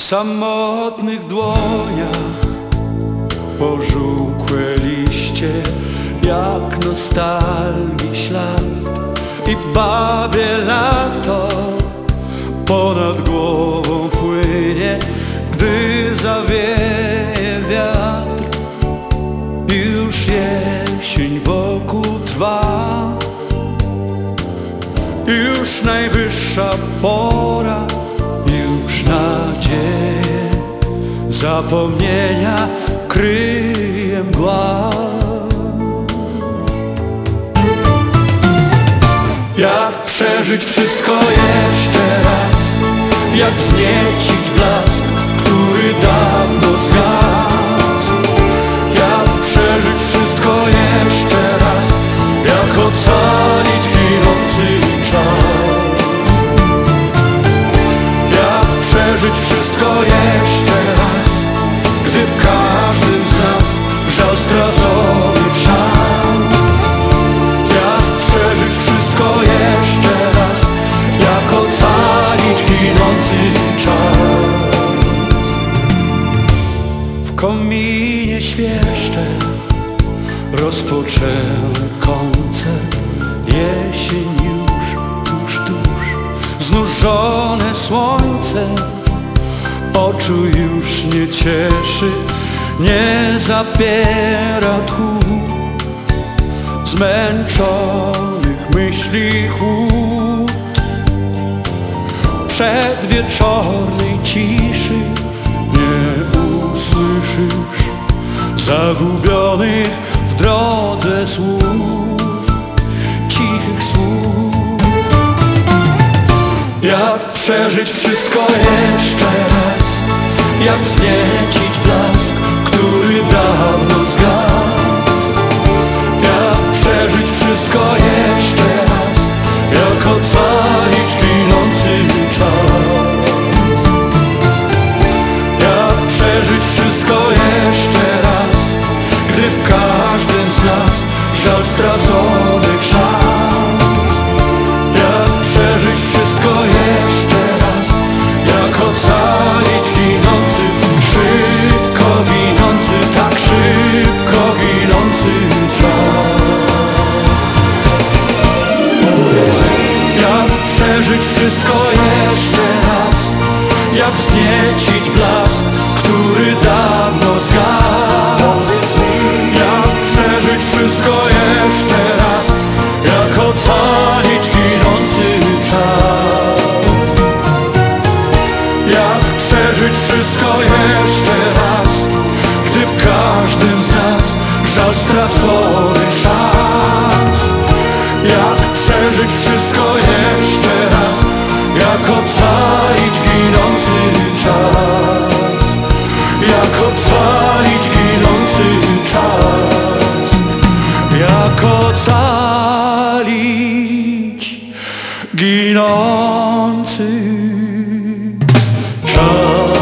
samotnych dłoniach pożółkłe liście, jak nostalgii ślad. I babie lato ponad głową płynie, gdy zawieje wiatr. I już jesień wokół trwa, już najwyższa pora, już nadzieję zapomnienia kryje mgła. Jak przeżyć wszystko jeszcze raz, jak wzniecić blask, który dawno zgasł. Jak przeżyć wszystko jeszcze raz, jak ocalić ginący czas. Jak przeżyć wszystko jeszcze raz, gdy w każdym z nas żal straconych szans. Jak przeżyć wszystko jeszcze raz, jak ocalić ginący czas. W kominie świerszcze rozpoczęły koncert. Jesień już tuż, znużone słońce oczu już nie cieszy, nie zapiera tchu zmęczonych myśli chłód. Przedwieczornej ciszy nie usłyszysz zagubionych w drodze słów, cichych słów. Jak przeżyć wszystko jeszcze raz, jak wzniecić blask, który dawno zgasł. Jak przeżyć wszystko jeszcze raz, jak ocalić ginący czas. Jak przeżyć wszystko jeszcze raz, gdy w każdym z nas żal straconych szans. Jak przeżyć wszystko jeszcze raz, jak ocalić ginący, szybko ginący, tak szybko ginący czas. Jak przeżyć wszystko jeszcze raz, jak wzniecić blask, który dawno zgasł. Jak przeżyć wszystko jeszcze raz, jak ocalić ginący czas. Jak przeżyć wszystko jeszcze raz, gdy w każdym z nas żal stracony szans. Jak przeżyć wszystko jeszcze raz, jak ocalić ginący czas. Jak ocalić ginący czas. Jak ocalić ginący czas.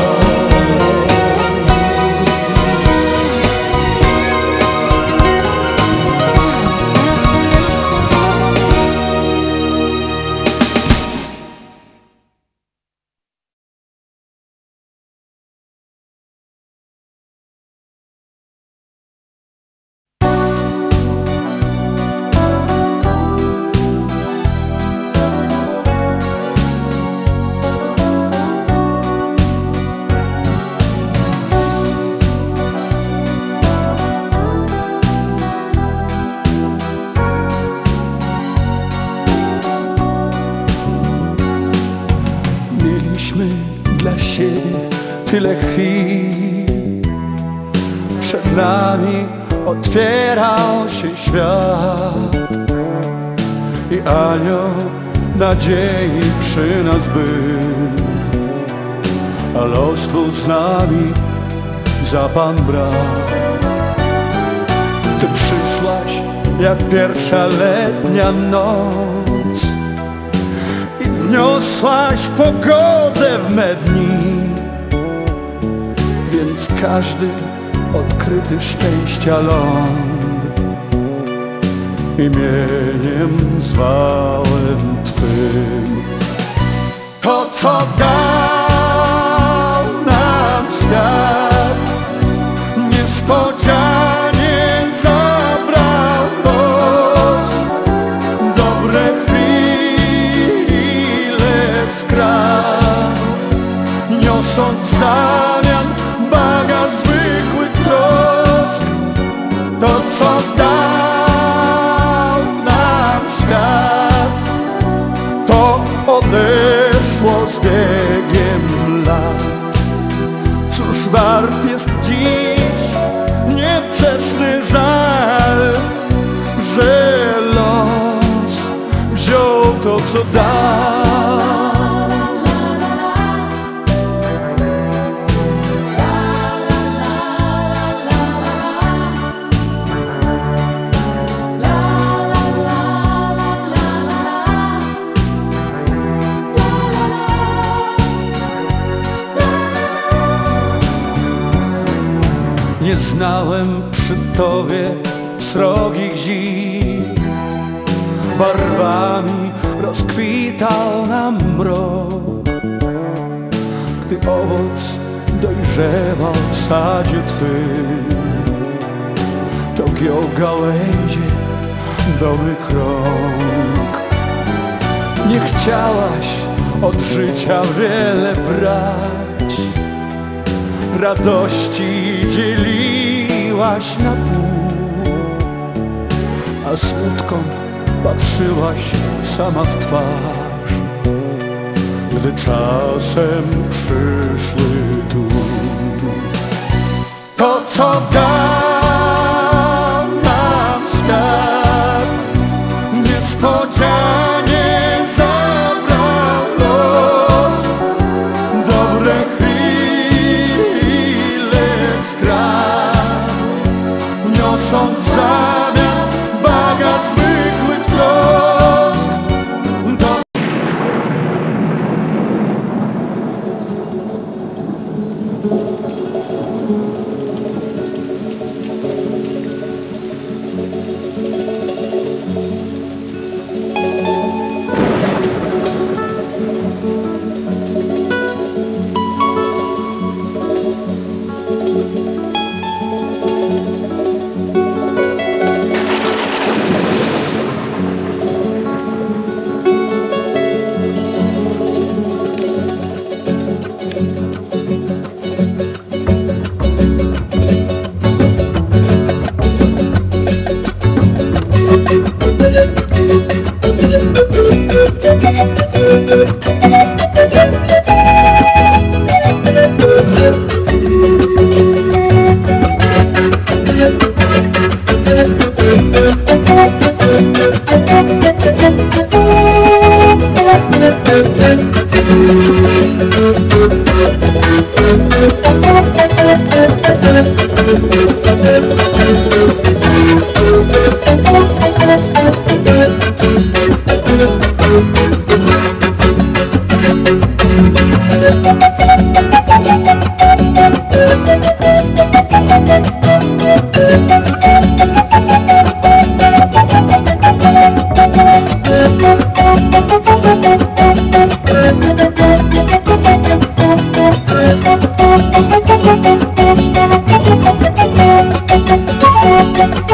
Mieliśmy dla siebie tyle chwil, przed nami otwierał się świat i anioł nadziei przy nas był, a los był z nami za Pan brał. Ty przyszłaś jak pierwsza letnia noc i wniosłaś pogodę w me dni, więc każdy odkryty szczęścia ląd imieniem zwałem Twym. To, co dał nam niosąc w zamian bagaż zwykłych trosk. To, co dał nam świat, to odeszło z biegiem lat. Cóż wart jest dziś niewczesny żal, że los wziął to, co dał. Nie znałem przy tobie srogich zim, barwami rozkwitał nam mrok. Gdy owoc dojrzewał w sadzie twym, to giął gałęzie do mych rąk. Nie chciałaś od życia wiele brać, radości dzieliłaś na pół, a smutkom patrzyłaś sama w twarz, gdy czasem przyszły tu. To, co dał nam świat, niespodzianie zabrał los. Dobre niosąc w zamian bagaż zwykłych trosk. Thank you.